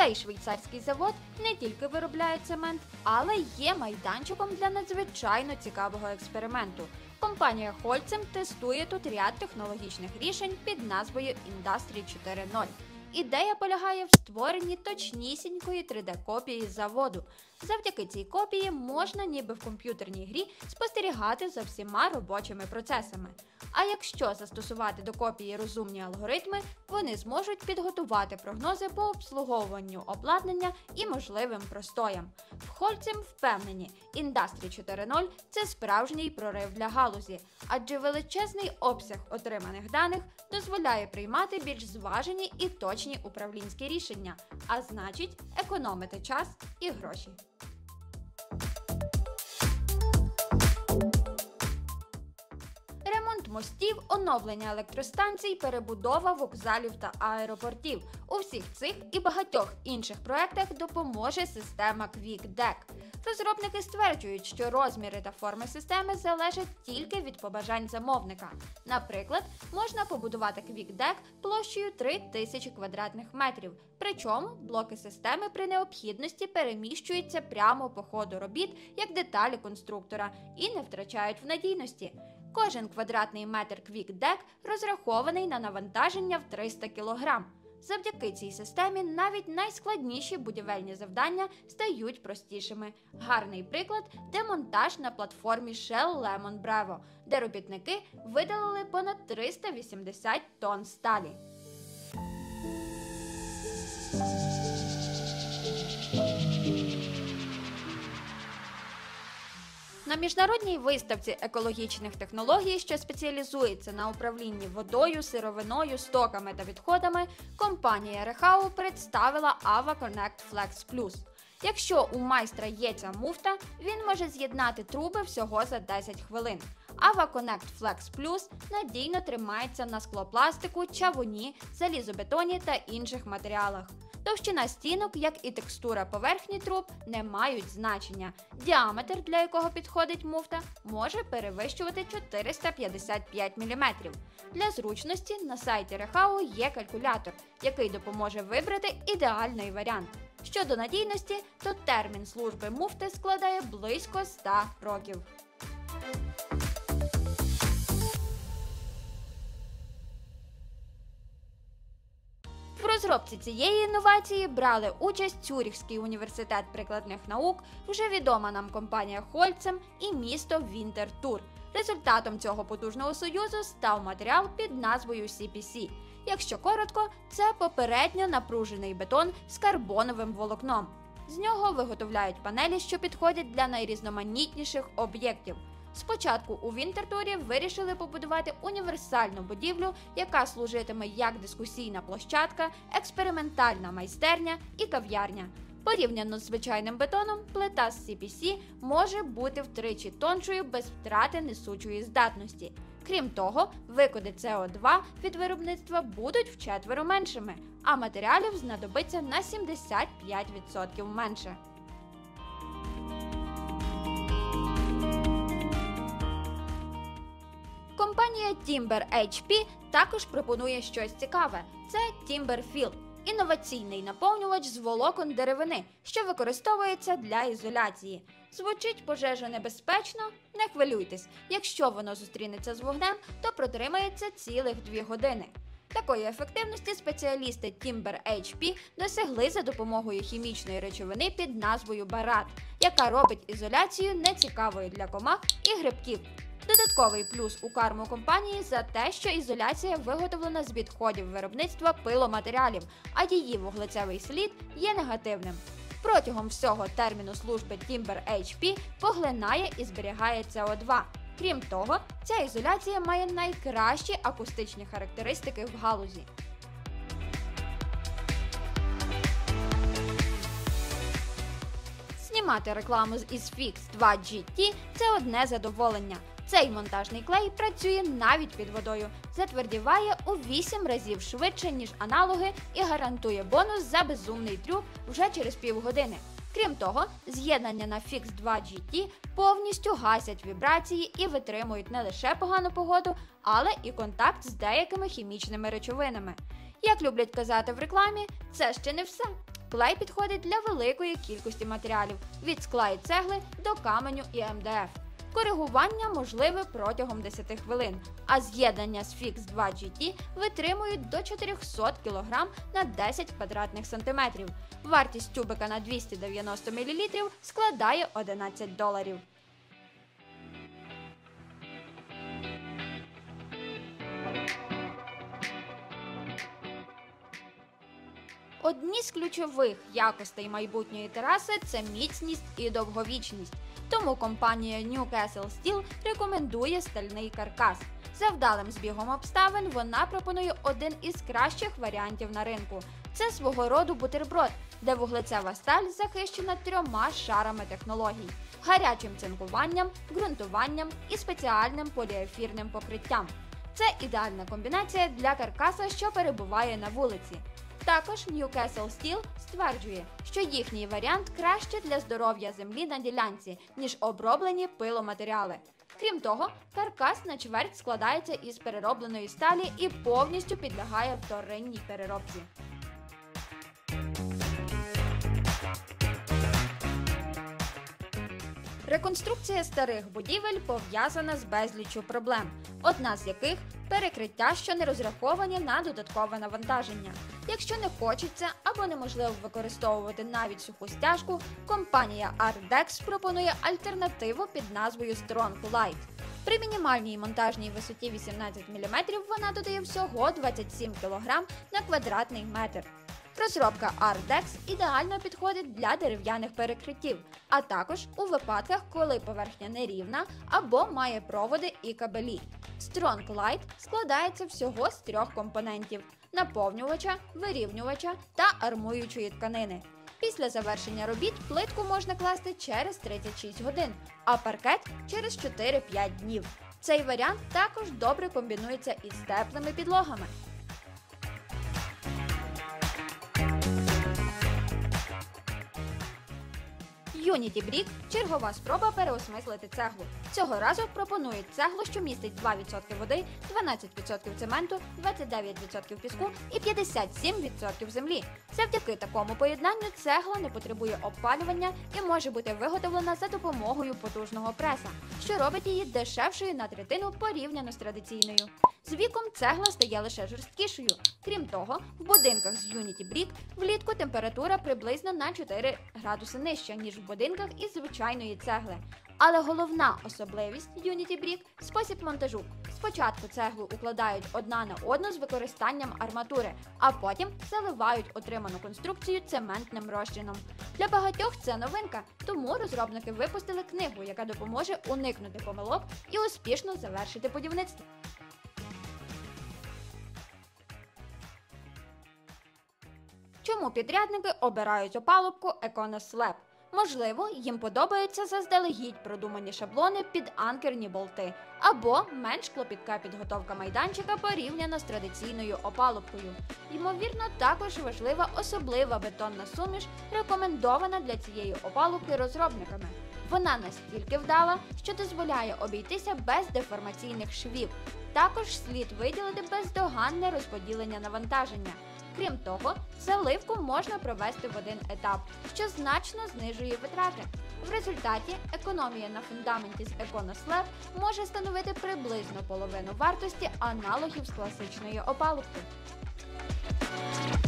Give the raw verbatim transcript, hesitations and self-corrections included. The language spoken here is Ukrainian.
Цей швейцарський завод не тільки виробляє цемент, але й є майданчиком для надзвичайно цікавого експерименту. Компанія Holcim тестує тут ряд технологічних рішень під назвою Індастрі чотири нуль. Ідея полягає в створенні точнісінької три де-копії заводу. Завдяки цій копії можна ніби в комп'ютерній грі спостерігати за всіма робочими процесами. А якщо застосувати до копії розумні алгоритми, вони зможуть підготувати прогнози по обслуговуванню обладнання і можливим простоям. В Holcim впевнені, Індастрі чотири нуль – це справжній прорив для галузі, адже величезний обсяг отриманих даних дозволяє приймати більш зважені і точні управлінські рішення, а значить економити час і гроші. Ремонт мостів, оновлення електростанцій, перебудова вокзалів та аеропортів. У всіх цих і багатьох інших проєктах допоможе система QuickDeck. Розробники стверджують, що розміри та форми системи залежать тільки від побажань замовника. Наприклад, можна побудувати QuickDeck площею три тисячі квадратних метрів, причому блоки системи при необхідності переміщуються прямо по ходу робіт, як деталі конструктора, і не втрачають в надійності. Кожен квадратний метр QuickDeck розрахований на навантаження в триста кілограм. Завдяки цій системі навіть найскладніші будівельні завдання стають простішими. Гарний приклад – демонтаж на платформі Shell Lemon Bravo, де робітники видалили понад триста вісімдесят тонн сталі. На міжнародній виставці екологічних технологій, що спеціалізується на управлінні водою, сировиною, стоками та відходами, компанія Rehau представила AvaConnect Flex Plus. Якщо у майстра є ця муфта, він може з'єднати труби всього за десять хвилин. AvaConnect Flex Plus надійно тримається на склопластику, чавуні, залізобетоні та інших матеріалах. Товщина стінок, як і текстура поверхні труб, не мають значення. Діаметр, для якого підходить муфта, може перевищувати чотириста п'ятдесят п'ять міліметрів. Для зручності на сайті Rehau є калькулятор, який допоможе вибрати ідеальний варіант. Щодо надійності, то термін служби муфти складає близько ста років. В розробці цієї інновації брали участь Цюрихський університет прикладних наук, вже відома нам компанія Holcim і місто Вінтертур. Результатом цього потужного союзу став матеріал під назвою сі пі сі. Якщо коротко, це попередньо напружений бетон з карбоновим волокном. З нього виготовляють панелі, що підходять для найрізноманітніших об'єктів. Спочатку у Вінтертурі вирішили побудувати універсальну будівлю, яка служитиме як дискусійна площадка, експериментальна майстерня і кав'ярня. Порівняно з звичайним бетоном, плита з сі пі сі може бути втричі тоншою без втрати несучої здатності. Крім того, викиди це о два від виробництва будуть вчетверо меншими, а матеріалів знадобиться на сімдесят п'ять відсотків менше. Компанія Timber ейч пі також пропонує щось цікаве – це TimberFill – інноваційний наповнювач з волокон деревини, що використовується для ізоляції. Звучить пожежонебезпечно? Не хвилюйтесь, якщо воно зустрінеться з вогнем, то протримається цілих дві години. Такої ефективності спеціалісти Timber ейч пі досягли за допомогою хімічної речовини під назвою барат, яка робить ізоляцію нецікавою для комах і грибків. Додатковий плюс у карму компанії за те, що ізоляція виготовлена з відходів виробництва пиломатеріалів, а її вуглецевий слід є негативним. Протягом всього терміну служби Timber ейч пі поглинає і зберігає це о два. Крім того, ця ізоляція має найкращі акустичні характеристики в галузі. Знімати рекламу з ISFix два джі ті – це одне задоволення. Цей монтажний клей працює навіть під водою, затвердіває у вісім разів швидше, ніж аналоги, і гарантує бонус за безумний трюк вже через півгодини. Крім того, з'єднання на фікс два джі ті повністю гасять вібрації і витримують не лише погану погоду, але і контакт з деякими хімічними речовинами. Як люблять казати в рекламі, це ще не все. Клей підходить для великої кількості матеріалів – від скла і цегли до каменю і ем де еф. Коригування можливе протягом десяти хвилин, а з'єднання з фікс два джі ті витримують до чотирьохсот кілограмів на десять квадратних сантиметрів. Вартість тюбика на двісті дев'яносто мілілітрів складає одинадцять доларів. Одні з ключових якостей майбутньої тераси – це міцність і довговічність. Тому компанія Newcastle Steel рекомендує стальний каркас. За вдалим збігом обставин вона пропонує один із кращих варіантів на ринку. Це свого роду бутерброд, де вуглецева сталь захищена трьома шарами технологій – гарячим цинкуванням, ґрунтуванням і спеціальним поліефірним покриттям. Це ідеальна комбінація для каркаса, що перебуває на вулиці. Також Newcastle Steel стверджує, що їхній варіант краще для здоров'я землі на ділянці, ніж оброблені пиломатеріали. Крім того, каркас на чверть складається із переробленої сталі і повністю підлягає вторинній переробці. Реконструкція старих будівель пов'язана з безліччю проблем, одна з яких – перекриття, що не розраховані на додаткове навантаження. Якщо не хочеться або неможливо використовувати навіть суху стяжку, компанія Ardex пропонує альтернативу під назвою Strong Light. При мінімальній монтажній висоті вісімнадцять міліметрів вона додає всього двадцять сім кілограмів на квадратний метр. Розробка Ardex ідеально підходить для дерев'яних перекриттів, а також у випадках, коли поверхня нерівна або має проводи і кабелі. Strong Light складається всього з трьох компонентів – наповнювача, вирівнювача та армуючої тканини. Після завершення робіт плитку можна класти через тридцять шість годин, а паркет – через чотири-п'ять днів. Цей варіант також добре комбінується із теплими підлогами. Unity Brick – чергова спроба переосмислити цеглу. Цього разу пропонують цеглу, що містить два відсотки води, дванадцять відсотків цементу, двадцять дев'ять відсотків піску і п'ятдесят сім відсотків землі. Завдяки такому поєднанню цегла не потребує обпалювання і може бути виготовлена за допомогою потужного преса, що робить її дешевшою на третину порівняно з традиційною. З віком цегла стає лише жорсткішою. Крім того, в будинках з Unity Brick влітку температура приблизно на чотири градуси нижча, ніж в будинках із звичайної цегли. Але головна особливість Unity Brick – спосіб монтажу. Спочатку цеглу укладають одна на одну з використанням арматури, а потім заливають отриману конструкцію цементним розчином. Для багатьох це новинка, тому розробники випустили книгу, яка допоможе уникнути помилок і успішно завершити будівництво. Чому підрядники обирають опалубку EconoSlab? Можливо, їм подобаються заздалегідь продумані шаблони під анкерні болти, або менш клопітка підготовка майданчика порівняно з традиційною опалубкою. Ймовірно, також важлива особлива бетонна суміш, рекомендована для цієї опалубки розробниками. Вона настільки вдала, що дозволяє обійтися без деформаційних швів. Також слід виділити бездоганне розподілення навантаження. Крім того, заливку можна провести в один етап, що значно знижує витрати. В результаті економія на фундаменті з EconoSlab може становити приблизно половину вартості аналогів з класичної опалубки.